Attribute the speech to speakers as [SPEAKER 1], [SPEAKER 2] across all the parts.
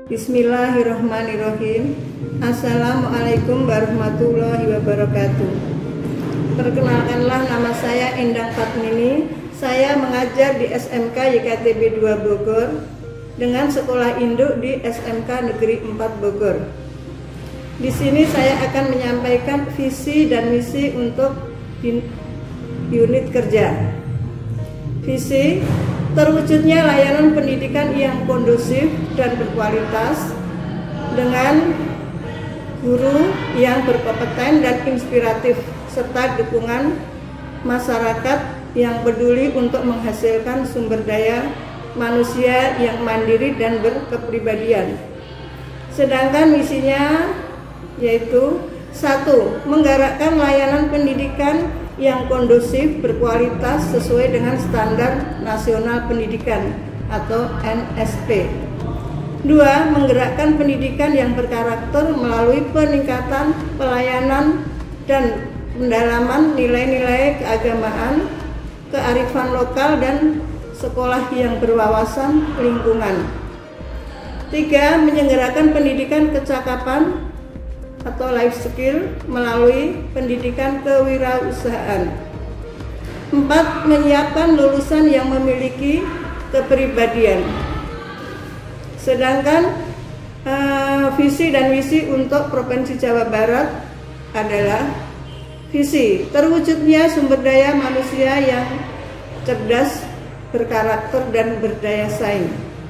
[SPEAKER 1] Bismillahirrahmanirrahim. Assalamualaikum warahmatullahi wabarakatuh. Perkenalkanlah, nama saya Endang Fatmini. Saya mengajar di SMK YKTB 2 Bogor dengan sekolah induk di SMK Negeri 4 Bogor. Di sini saya akan menyampaikan visi dan misi untuk unit kerja. Visi: terwujudnya layanan pendidikan yang kondusif dan berkualitas dengan guru yang berkompeten dan inspiratif serta dukungan masyarakat yang peduli untuk menghasilkan sumber daya manusia yang mandiri dan berkepribadian. Sedangkan misinya yaitu 1. Menggerakkan layanan pendidikan yang kondusif, berkualitas sesuai dengan Standar Nasional Pendidikan atau NSP. 2. Menggerakkan pendidikan yang berkarakter melalui peningkatan pelayanan dan pendalaman nilai-nilai keagamaan, kearifan lokal, dan sekolah yang berwawasan lingkungan. 3. Menyelenggarakan pendidikan kecakapan atau life skill melalui pendidikan kewirausahaan. 4. Menyiapkan lulusan yang memiliki kepribadian. Sedangkan visi dan misi untuk Provinsi Jawa Barat adalah: visi, terwujudnya sumber daya manusia yang cerdas, berkarakter, dan berdaya saing.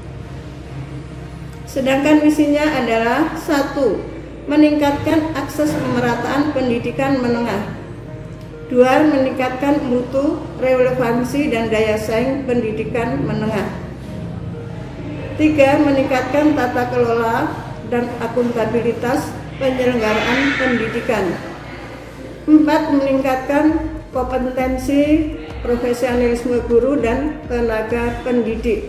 [SPEAKER 1] Sedangkan misinya adalah: 1. Meningkatkan akses pemerataan pendidikan menengah. 2. Meningkatkan mutu, relevansi, dan daya saing pendidikan menengah. 3. Meningkatkan tata kelola dan akuntabilitas penyelenggaraan pendidikan. 4. Meningkatkan kompetensi profesionalisme guru dan tenaga pendidik.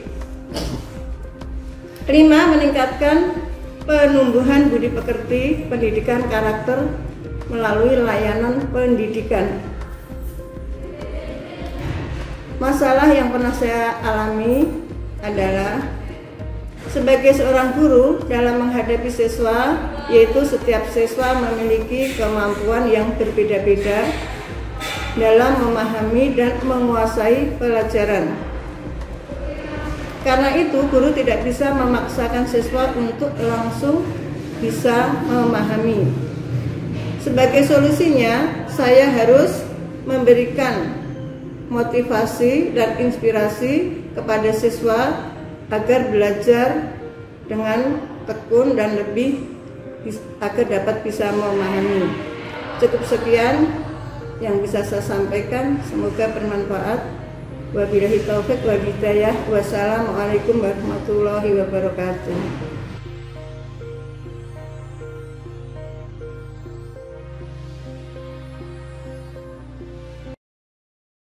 [SPEAKER 1] 5. Meningkatkan penumbuhan budi pekerti pendidikan karakter melalui layanan pendidikan. Masalah yang pernah saya alami adalah sebagai seorang guru dalam menghadapi siswa, yaitu setiap siswa memiliki kemampuan yang berbeda-beda dalam memahami dan menguasai pelajaran. Karena itu, guru tidak bisa memaksakan siswa untuk langsung bisa memahami. Sebagai solusinya, saya harus memberikan motivasi dan inspirasi kepada siswa agar belajar dengan tekun dan lebih agar dapat bisa memahami. Cukup sekian yang bisa saya sampaikan, semoga bermanfaat. Wabillahi taufik wal hidayah. Wassalamualaikum warahmatullahi wabarakatuh.